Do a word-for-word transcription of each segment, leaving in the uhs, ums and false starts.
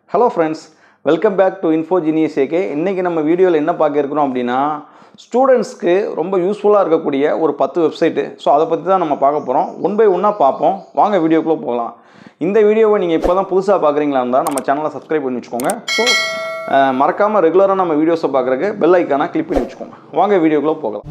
Hello friends, welcome back to Infogenius A K. இன்னைக்கு நம்ம வீடியோல என்ன பார்க்க இருக்கிறோம் அப்படினா ஸ்டூடண்ட்ஸ்க்கு ரொம்ப யூஸ்ஃபுல்லா இருக்கக்கூடிய ஒரு ten வெப்சைட். சோ அத பத்தி தான் நம்ம பார்க்க போறோம். ஒன் பை ஒன்னா பாப்போம். வாங்க வீடியோக்குள்ள போகலாம். இந்த வீடியோவை நீங்க இப்போதான் புதுசா பார்க்கறீங்களா இருந்தா நம்ம சேனலை Subscribe பண்ணி வெச்சுக்கோங்க. சோ மறக்காம ரெகுலரா நம்ம வீடியோஸை பார்க்கறதுக்கு பெல் ஐகானை கிளிக் பண்ணி வெச்சுக்கோங்க. வாங்க வீடியோக்குள்ள போகலாம்.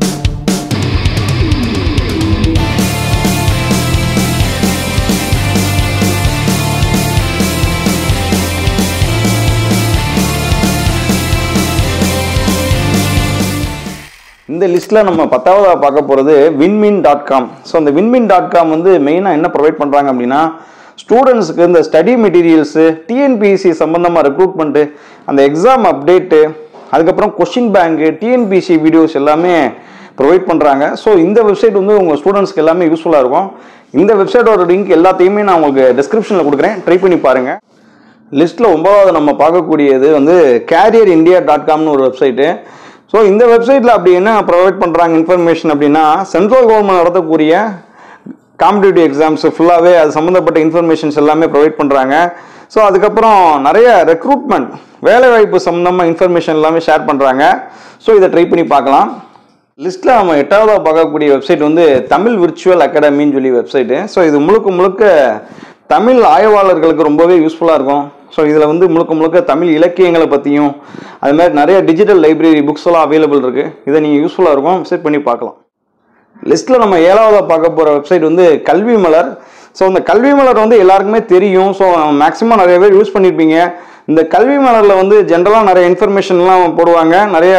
இந்த லிஸ்ட்ல நம்ம பத்தாவதா பார்க்க போறது winmin dot com. சோ அந்த winmin dot com வந்து மெயினா என்ன ப்ரொவைட் பண்றாங்க அப்படினா ஸ்டூடண்ட்ஸ்க்கு இந்த study materials, T N P S C சம்பந்தமா ரெக்ரூட்மென்ட், அந்த எக்ஸாம் அப்டேட், அதுக்கு அப்புறம் question bank, T N P S C videos எல்லாமே ப்ரொவைட் பண்றாங்க. சோ இந்த வெப்சைட் வந்து உங்க ஸ்டூடண்ட்ஸ்க்கு எல்லாமே யூஸ்ஃபுல்லா இருக்கும். இந்த வெப்சைட்டோட லிங்க் எல்லாத்தையுமே நான் உங்களுக்கு டிஸ்கிரிப்ஷன்ல கொடுக்கிறேன். ட்ரை பண்ணி பாருங்க. லிஸ்ட்ல ஒன்பதாவது நம்ம பார்க்கக்கூடியது வந்து career india dot com னு ஒரு வெப்சைட். ஸோ இந்த வெப்சைட்டில் அப்படி என்ன ப்ரொவைட் பண்ணுறாங்க இன்ஃபர்மேஷன் அப்படின்னா சென்ட்ரல் கவர்மெண்ட் நடத்தக்கூடிய காம்படிட்டிவ் எக்ஸாம்ஸ் ஃபுல்லாகவே அது சம்மந்தப்பட்ட இன்ஃபர்மேஷன்ஸ் எல்லாமே ப்ரொவைட் பண்ணுறாங்க. ஸோ அதுக்கப்புறம் நிறைய ரெக்ரூட்மெண்ட் வேலைவாய்ப்பு சம்மந்தமாக இன்ஃபர்மேஷன் எல்லாமே ஷேர் பண்ணுறாங்க. ஸோ இதை ட்ரை பண்ணி பார்க்கலாம். லிஸ்ட்டில் நம்ம எட்டாவதாக பார்க்கக்கூடிய வெப்சைட் வந்து தமிழ் விர்ச்சுவல் அகாடமின்னு சொல்லி வெப்சைட்டு. ஸோ இது முழுக்க முழுக்க தமிழ் ஆய்வாளர்களுக்கு ரொம்பவே யூஸ்ஃபுல்லாக இருக்கும். ஸோ இதில் வந்து முழுக்க முழுக்க தமிழ் இலக்கியங்களை பற்றியும் அது மாதிரி நிறைய டிஜிட்டல் லைப்ரரி புக்ஸ் எல்லாம் அவைலபிள் இருக்குது. இதை நீங்கள் யூஸ்ஃபுல்லாக இருக்கும், விசிட் பண்ணி பார்க்கலாம். லிஸ்ட்டில் நம்ம ஏழாவதாக பார்க்க போகிற வெப்சைட் வந்து கல்வி மலர். ஸோ இந்த கல்வி மலர் வந்து எல்லாருக்குமே தெரியும். ஸோ மேக்ஸிமம் நிறைய பேர் யூஸ் பண்ணியிருப்பீங்க. இந்த கல்வி மலரில் வந்து ஜென்ரலாக நிறைய இன்ஃபர்மேஷன்லாம் போடுவாங்க. நிறைய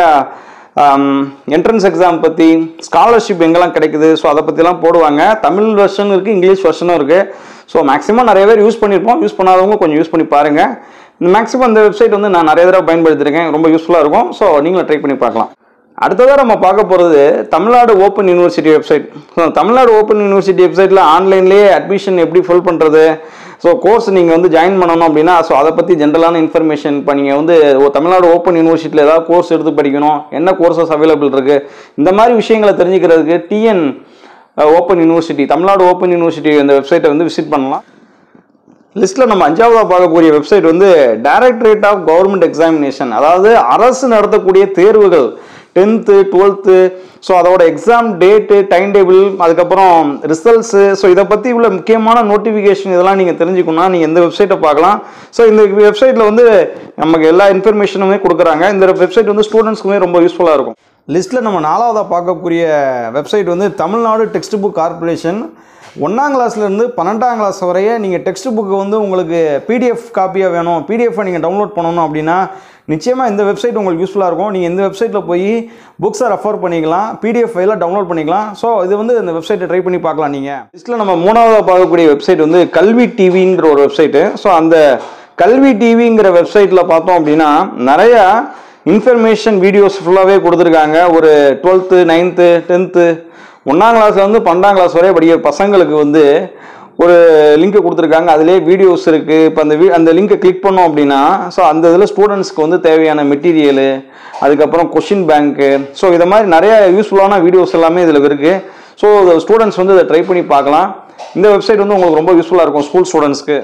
என்ட்ரன்ஸ் எக்ஸாம் பற்றி, ஸ்காலர்ஷிப் எங்கெல்லாம் கிடைக்குது, ஸோ அதை பற்றிலாம் போடுவாங்க. தமிழ் வெர்ஷனும் இருக்குது, இங்கிலீஷ் வெர்ஷனும் இருக்குது. ஸோ மேக்ஸிமம் நிறைய பேர் யூஸ் பண்ணியிருப்போம். யூஸ் பண்ணாதவங்க கொஞ்சம் யூஸ் பண்ணி பாருங்கள். மேக்ஸிமம் இந்த வெப்சைட் வந்து நான் நிறைய தடவை பயன்படுத்தியிருக்கேன். ரொம்ப யூஸ்ஃபுல்லாக இருக்கும். ஸோ நீங்களும் ட்ரை பண்ணி பார்க்கலாம். அடுத்ததாக நம்ம பார்க்க போகிறது Tamil Nadu open university website. So Tamil Nadu open university வெப்சைட்டில் ஆன்லைன்லேயே அட்மிஷன் எப்படி ஃபில் பண்ணுறது, ஸோ கோர்ஸ் நீங்கள் வந்து ஜாயின் பண்ணணும் அப்படின்னா ஸோ அதை பற்றி ஜென்ரலான இன்ஃபர்மேஷன் இப்போ நீங்கள் வந்து தமிழ்நாடு ஓப்பன் யூனிவர்சிட்டியில் ஏதாவது கோர்ஸ் எடுத்து படிக்கணும், என்ன கோர்சஸ் அவைலபிள் இருக்குது, இந்த மாதிரி விஷயங்களை தெரிஞ்சுக்கிறதுக்கு T N open university, Tamil Nadu open university அந்த வெப்சைட்டை வந்து விசிட் பண்ணலாம். லிஸ்ட்டில் நம்ம அஞ்சாவதாக பார்க்கக்கூடிய வெப்சைட் வந்து டைரக்டரேட் ஆஃப் கவர்மெண்ட் எக்ஸாமினேஷன். அதாவது அரசு நடத்தக்கூடிய தேர்வுகள் டென்த்து டுவெல்த்து, ஸோ அதோட எக்ஸாம் டேட்டு, டைம் டேபிள், அதுக்கப்புறம் ரிசல்ட்ஸு, ஸோ இதை பற்றி உள்ள முக்கியமான நோட்டிஃபிகேஷன் இதெல்லாம் நீங்கள் தெரிஞ்சுக்கணும்னா நீங்கள் இந்த வெப்சைட்டை பார்க்கலாம். ஸோ இந்த வெப்சைட்டில் வந்து நமக்கு எல்லா இன்ஃபர்மேஷனுமே கொடுக்குறாங்க. இந்த வெப்சைட் வந்து ஸ்டூடெண்ட்ஸ்க்குமே ரொம்ப யூஸ்ஃபுல்லாக இருக்கும். லிஸ்ட்டில் நம்ம நாலாவதாக பார்க்கக்கூடிய வெப்சைட் வந்து தமிழ்நாடு டெக்ஸ்ட் புக் கார்பரேஷன். ஒன்றாம் கிளாஸ்லேருந்து பன்னெண்டாம் கிளாஸ் வரைய நீங்கள் டெக்ஸ்ட் புக்கு வந்து உங்களுக்கு பிடிஎஃப் காப்பியாக வேணும், பிடிஎஃபை நீங்கள் டவுன்லோட் பண்ணணும் அப்படின்னா நிச்சயமாக இந்த வெப்சைட் உங்களுக்கு யூஸ்ஃபுல்லாக இருக்கும். நீங்கள் இந்த வெப்சைட்டில் போய் புக்ஸை ரெஃபர் பண்ணிக்கலாம், பிடிஎஃப் ஃபைலாக டவுன்லோட் பண்ணிக்கலாம். ஸோ இது வந்து இந்த வெப்சைட்டை ட்ரை பண்ணி பார்க்கலாம். நீங்கள் லிஸ்ட்டில் நம்ம மூணாவதாக பார்க்கக்கூடிய வெப்சைட் வந்து கல்வி டிவிங்கிற ஒரு வெப்சைட்டு. ஸோ அந்த கல்வி டிவிங்கிற வெப்சைட்டில் பார்த்தோம் அப்படின்னா நிறையா இன்ஃபர்மேஷன் வீடியோஸ் ஃபுல்லாகவே கொடுத்துருக்காங்க. ஒரு டுவெல்த்து, நைன்த்து, டென்த்து, ஒன்றாம் கிளாஸில் வந்து பன்னெண்டாம் கிளாஸ் வரைய படிக்கிற பசங்களுக்கு வந்து ஒரு லிங்க்கை கொடுத்துருக்காங்க. அதிலே வீடியோஸ் இருக்குது. இப்போ அந்த வீ அந்த லிங்கை கிளிக் பண்ணோம் அப்படின்னா ஸோ அந்த இதில் ஸ்டூடெண்ட்ஸ்க்கு வந்து தேவையான மெட்டீரியலு, அதுக்கப்புறம் கொஷின் பேங்க்கு, ஸோ இதை மாதிரி நிறைய யூஸ்ஃபுல்லான வீடியோஸ் எல்லாமே இதில் இருக்குது. ஸோ ஸ்டூடெண்ட்ஸ் வந்து இதை ட்ரை பண்ணி பார்க்கலாம். இந்த வெப்சைட் வந்து உங்களுக்கு ரொம்ப யூஸ்ஃபுல்லாக இருக்கும் ஸ்கூல் ஸ்டூடெண்ட்ஸ்க்கு.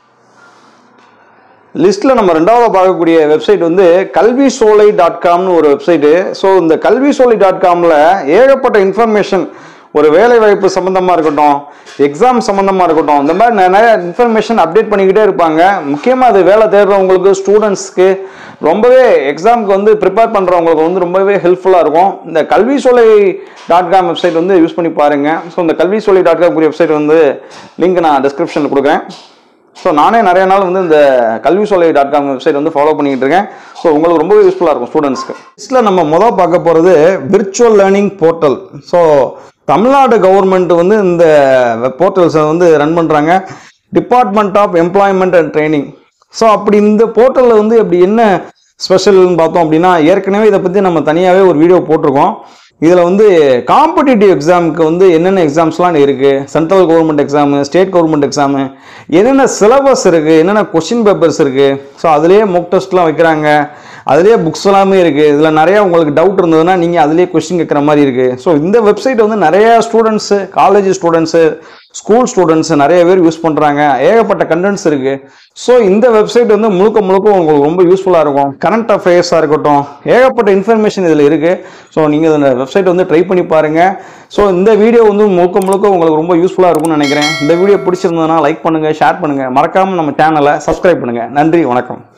லிஸ்ட்டில் நம்ம ரெண்டாவது பார்க்கக்கூடிய வெப்சைட் வந்து கல்வி சோலை டாட் காம்னு ஒரு வெப்சைட்டு. ஸோ இந்த கல்வி சோலை டாட் காமில் ஏகப்பட்ட இன்ஃபர்மேஷன், ஒரு வேலை வாய்ப்பு சம்மந்தமாக இருக்கட்டும், எக்ஸாம் சம்மந்தமாக இருக்கட்டும், இந்த மாதிரி நிறைய இன்ஃபர்மேஷன் அப்டேட் பண்ணிக்கிட்டே இருப்பாங்க. முக்கியமாக அது வேலை தேடுறவங்களுக்கு, ஸ்டூடெண்ட்ஸ்க்கு, ரொம்பவே எக்ஸாமுக்கு வந்து ப்ரிப்பேர் பண்ணுறவங்களுக்கு வந்து ரொம்பவே ஹெல்ப்ஃபுல்லாக இருக்கும். இந்த Kalvi Solai dot com website வந்து யூஸ் பண்ணி பாருங்கள். ஸோ இந்த Kalvi Solai dot com website வந்து லிங்க் நான் டிஸ்கிரிப்ஷனில் கொடுக்குறேன். ஸோ நானே நிறைய நாள் வந்து இந்த Kalvi Solai dot com website வந்து ஃபாலோ பண்ணிக்கிட்டு இருக்கேன். ஸோ உங்களுக்கு ரொம்பவே யூஸ்ஃபுல்லாக இருக்கும் ஸ்டூடெண்ட்ஸ்க்கு. லிஸ்ட்டில் நம்ம முதல் பார்க்க போகிறது virtual learning portal. So Tamil Nadu government வந்து இந்த போர்ட்டல்ஸை வந்து ரன் பண்ணுறாங்க. Department of employment and training. So அப்படி இந்த போர்ட்டலில் வந்து அப்படி என்ன ஸ்பெஷல்னு பார்த்தோம் அப்படின்னா ஏற்கனவே இதை பற்றி நம்ம தனியாகவே ஒரு வீடியோ போட்டிருக்கோம். இதில் வந்து காம்படிட்டிவ் எக்ஸாமுக்கு வந்து என்னென்ன எக்ஸாம்ஸ்லாம் இருக்குது, central government exam, state government exam, என்னென்ன சிலபஸ் இருக்குது, என்னென்ன கொஸ்டின் பேப்பர்ஸ் இருக்குது, ஸோ அதுலேயே மோக் டெஸ்ட்லாம் வைக்கிறாங்க, அதுலேயே புக்ஸ் எல்லாமே இருக்குது. இதில் நிறையா உங்களுக்கு டவுட் இருந்ததுன்னா நீங்கள் அதுலேயே கொஸ்டின் கேட்குற மாதிரி இருக்குது. ஸோ இந்த வெப்சைட் வந்து நிறையா students, college students, school students நிறைய பேர் யூஸ் பண்ணுறாங்க. ஏகப்பட்ட கண்டென்ட்ஸ் இருக்குது. ஸோ இந்த வெப்சைட் வந்து முழுக்க முழுக்க உங்களுக்கு ரொம்ப யூஸ்ஃபுல்லாக இருக்கும். கரண்ட் அஃபேர்ஸாக இருக்கட்டும், ஏகப்பட்ட இன்ஃபர்மேஷன் இதில் இருக்குது. ஸோ நீங்கள் இந்த வெப்சைட் வந்து ட்ரை பண்ணி பாருங்கள். ஸோ இந்த வீடியோ வந்து முழுக்க முழுக்க உங்களுக்கு ரொம்ப யூஸ்ஃபுல்லாக இருக்கும்னு நினைக்கிறேன். இந்த வீடியோ பிடிச்சிருந்ததுன்னா லைக் பண்ணுங்கள், ஷேர் பண்ணுங்கள், மறக்காமல் நம்ம சேனலை சப்ஸ்கிரைப் பண்ணுங்கள். நன்றி, வணக்கம்.